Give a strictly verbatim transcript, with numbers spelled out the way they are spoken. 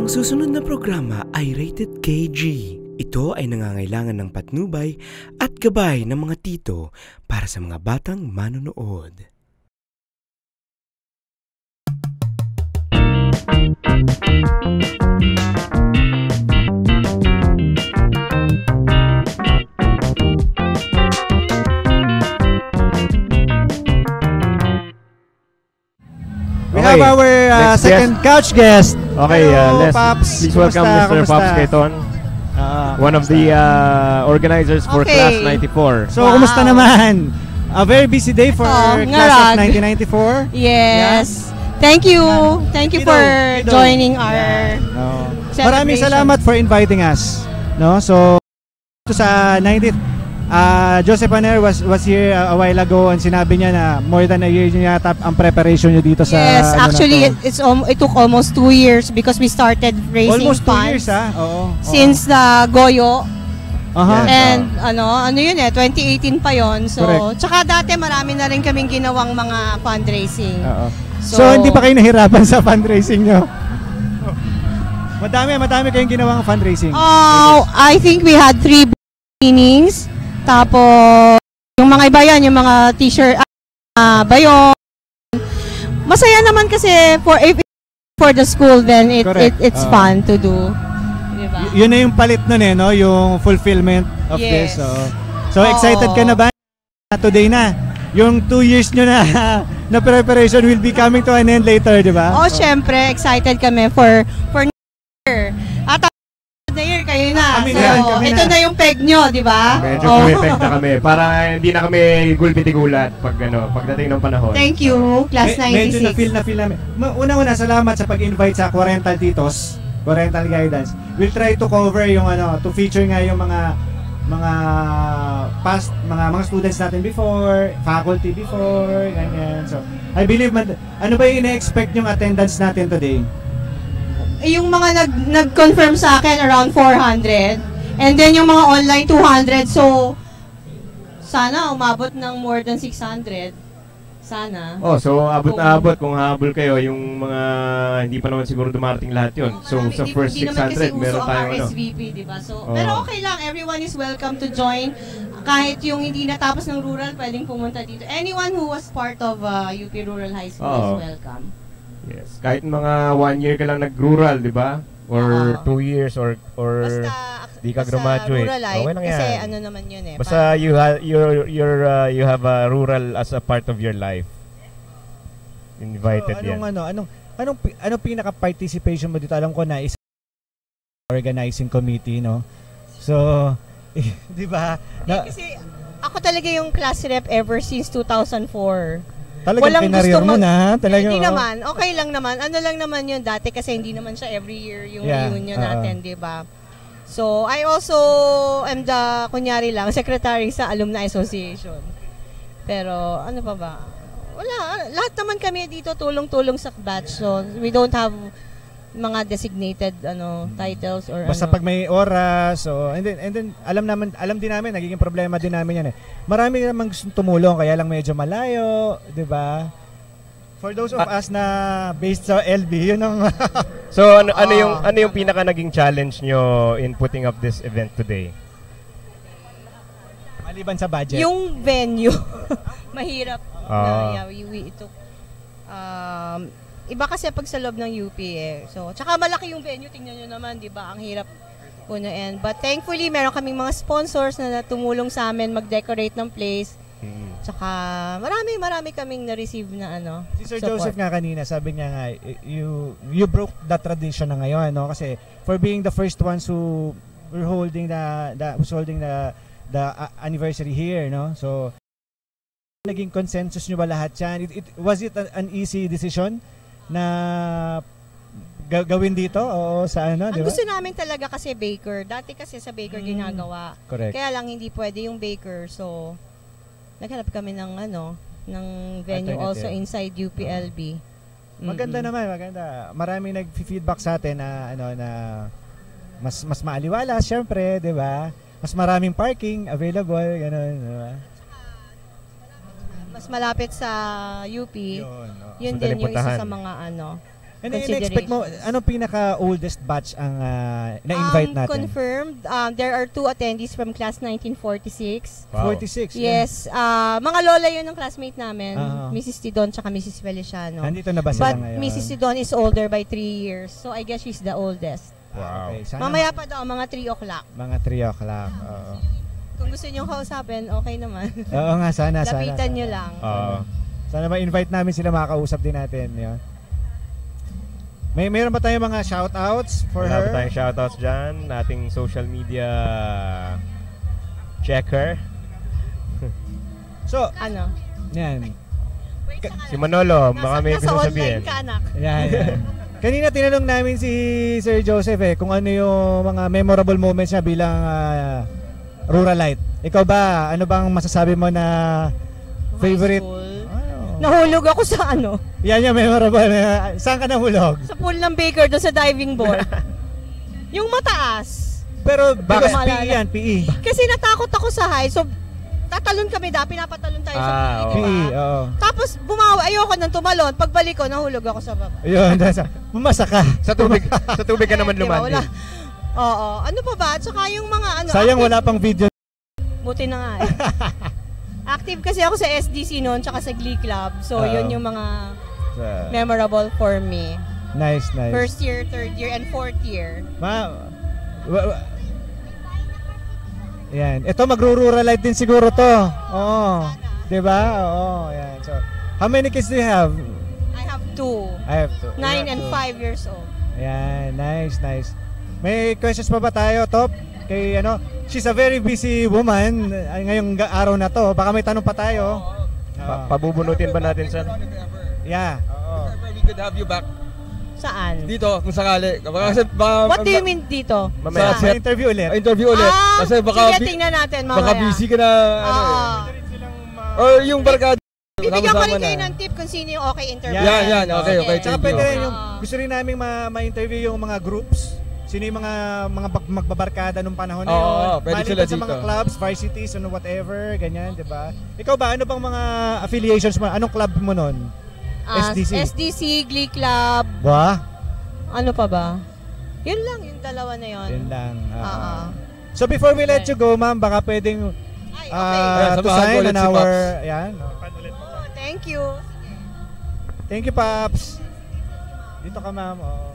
Ang susunod na programa ay rated K G. Ito ay nangangailangan ng patnubay at gabay ng mga tito para sa mga batang manonood. We have our uh, second guest. couch guest. Okay, Hello, uh, let's Pops. please welcome Kumusta? Mister Kumusta? Pops Cayton, Uh, one of the uh, organizers for Okay. Class ninety-four. So, Wow. kumusta naman? A very busy day for Ito, Class of ngarag. nineteen ninety-four. Yes. Thank you. Thank you Kido, for Kido. joining our Yeah. No. celebration. Maraming salamat for inviting us. No, so ito sa ninetieth, uh, Joseph Aner was was here a while ago and sinabi niya na more than a year niya yata ang preparation niyo dito sa Yes, ano na actually to. it, it's um, it took almost two years because we started raising Almost two funds years ha. Oo. oo. since the Goyo. Aha. Yes. And ano, ano yun eh, twenty eighteen pa yon. So, Correct. tsaka dati marami na rin kaming ginawang mga fundraising. Oo. So, so, hindi pa kayo nahirapan sa fundraising nyo? Madami, madami kayong ginawang fundraising. Oh, I think we had three meetings. Tapos, yung mga iba yan, yung mga t-shirt, uh, bayon. Masaya naman kasi for if for the school, then it, it it's uh, fun to do. Diba? Y- yun na yung palit nun eh, no? Yung fulfillment of Yes. this. So, so excited ka na ba? Today na. Yung two years nyo na na preparation will be coming to an end later, di ba? Oh, syempre, excited kami for for next year. At the year kayo na. Kami So, na, kami ito na. na yung peg nyo, di ba? Medyo Oh. pumipeg na kami. Para hindi na kami gulpitigulat pag ano, pagdating ng panahon. Thank you, Class Me- medyo ninety-six. na-feel na feel namin. Ma- Una-una, salamat sa pag-invite sa Kwarental TITOS, Kwarental Guidance. We'll try to cover yung ano, to feature nga yung mga mga past, mga mga students natin before, faculty before, ganyan. So, I believe, man, ano ba yung ina-expect yung attendance natin today? Yung mga nag nag-confirm sa akin around four hundred. And then yung mga online two hundred. So, sana umabot ng more than six hundred. Sana. Oh, so abot na abot kung habol kayo yung mga hindi pa naman siguro dumarating lahat yun. Oo, So marami. sa Di- first di six naman hundred kasi meron uso ang tayong ano. R S V P, di ba? So, Oo. pero okay lang, everyone is welcome to join. Kahit yung hindi natapos ng rural, pwedeng pumunta dito. Anyone who was part of uh, U P Rural High School Oo. is welcome. Yes. Kahit mga one year ka lang nag-rural, di ba? Or Oo. two years or or Basta, di ka basta graduate. rural life, Okay lang kasi yan. ano naman yun eh. Basta you have you're, you're, uh, you have a rural as a part of your life. Invited So, yan. anong, ano, anong, anong, pi- anong pinaka-participation mo dito? Alam ko na is organizing committee, no? So, di ba? Na, Kasi ako talaga yung class rep ever since two thousand four. talagang walang kinareer gusto mo mag- na, talaga. Hindi oh. naman, okay lang naman. Ano lang naman yun dati kasi hindi naman siya every year yung Yeah, reunion uh-uh. natin, di ba? So, I also am the, kunyari lang, secretary sa Alumni Association. Pero, ano pa ba? Wala. Lahat naman kami dito tulong-tulong sa batch. So, we don't have mga designated ano titles or Basta ano. pag may oras, so, and then, and then alam naman, alam din namin, nagiging problema din namin yan eh. Marami naman gustong tumulong, kaya lang medyo malayo, di ba? For those of us na based sa L B, yun ang... So ano ano Ah. yung ano yung pinaka naging challenge nyo in putting up this event today? maliban sa budget. Yung venue, mahirap. Ah. na, yeah, we, we took, um, iba kasi pag sa loob ng U P eh. So, tsaka malaki yung venue, tingnan nyo naman, di ba? Ang hirap punuin. But thankfully, meron kaming mga sponsors na tumulong sa amin mag-decorate ng place. Hmm. Tsaka marami, marami kaming na-receive na ano. Si Sir support. Joseph nga kanina, sabi niya nga, you you broke that tradition na ngayon, no? Kasi for being the first ones who were holding the, the who's holding the the uh, anniversary here, no? So naging consensus nyo ba lahat yan? It, it, was it a, an easy decision na ga- gawin dito o sa ano, di Ang ba? gusto namin talaga kasi baker. Dati kasi sa baker Mm. ginagawa. Correct. Kaya lang hindi pwede yung baker. So, naghanap kami ng ano, ng venue Alternative. also inside U P L B. Maganda Mm-mm. naman, maganda. Maraming nag-feedback sa atin na ano na mas mas maaliwalas syempre, 'di ba? Mas maraming parking available, ganun, 'di ba? Mas malapit sa U P. Yun, no? Yun Madaling din yung isa puntahan. sa mga ano. And in-expect mo, anong pinaka-oldest batch ang uh, na-invite um, natin? Confirmed. Um, there are two attendees from class nineteen forty-six. Wow. forty-six? Yes. Yeah. Uh, mga lola yun ng classmate namin. Uh-huh. Missus Tidon tsaka Missus Feliciano. Nandito na ba sila But ngayon? Missus Tidon is older by three years. So I guess she's the oldest. Wow. Okay, sana Mamaya pa daw, mga three o'clock. Mga three o'clock. Oo. Kung gusto nyo kausapin, okay naman. Oo nga, sana. Lapitan sana, nyo sana. lang. Uh, Sana ma-invite namin sila, makakausap din natin. Yun. May meron ba tayong mga shoutouts for wala her? ba tayong shoutouts dyan? Ating social media checker. So, Ano? yan. Wait, saka Si Manolo, nasa, baka may nasa gusto online sabihin. ka, anak. Yan, yan. Kanina tinanong namin si Sir Joseph eh, kung ano yung mga memorable moments niya bilang uh, ruralite. Ikaw ba, ano bang masasabi mo na favorite? High school. Ano? Nahulog ako sa ano? Yan yung memorable. Saan ka nahulog? Sa pool ng Baker doon sa diving board. Yung mataas. Pero bakit P Maalala. E yan? P E? Kasi natakot ako sa high. So, tatalon kami da. Pinapatalon tayo sa Ah, pool, P di E, ba? oo. Tapos, bumawa. Ayoko nang tumalon. Pagbalik ko, nahulog ako sa baba. Yun, nasa, bumasa ka. Sa tubig, sa tubig ka naman Di ba? lumandin. Wala. Oo. Ano pa ba? At saka yung mga ano. Sayang active- wala pang video. Buti na nga eh. Active kasi ako sa S D C noon, tsaka sa Glee Club. So, Oo. yun yung mga Sa- memorable for me. Nice, nice. First year, third year, and fourth year. Ma, wa, wa, yan. Ito magro-ruralite din siguro to. Oo. 'Di ba? Oo, yan. So, how many kids do you have? I have two. I have two. Nine You have and two. five years old. Yan, nice, nice. May questions pa ba tayo, Top? Kay ano, she's a very busy woman ay, ngayong ga- araw na to. Baka may tanong pa tayo. Pa- pabubunutin ba natin sa... Yeah. Oo. We could have you back Saan? dito kung sakali. Baka kasi baka What do you mean dito? Mamaya. Sa interview ulit. Ah, interview ulit. Ah, Kasi baka sige, bi- tingnan natin mamaya. baka busy ka na ano Oo. eh. Or yung barkada. Bibigyan ko sama-sama rin kayo na. ng tip kung sino yung okay interview. Yan, yan. Okay, Sige. okay. Tsaka Thank pwede you. rin yung, Oo. gusto rin namin ma- ma-interview yung mga groups. Sino yung mga mga bag- magbabarkada nung panahon na Oo, yun. oo, pwede Maliban sila sa mga dito. clubs, varsities, ano whatever, ganyan, di ba? Ikaw ba, ano bang mga affiliations mo? Anong club mo nun? Ah, S D C. S D C, Glee Club. Ba? Ano pa ba? Yun lang, yung dalawa na yun. Yun lang. oo. Oo. So before we let you go, ma'am, baka pwedeng Ay, okay. uh, Ayan, to samahan ko sign ulit on si our... Pops. Yan. Oh, thank you. Thank you, Pops. Dito ka, ma'am. Oh.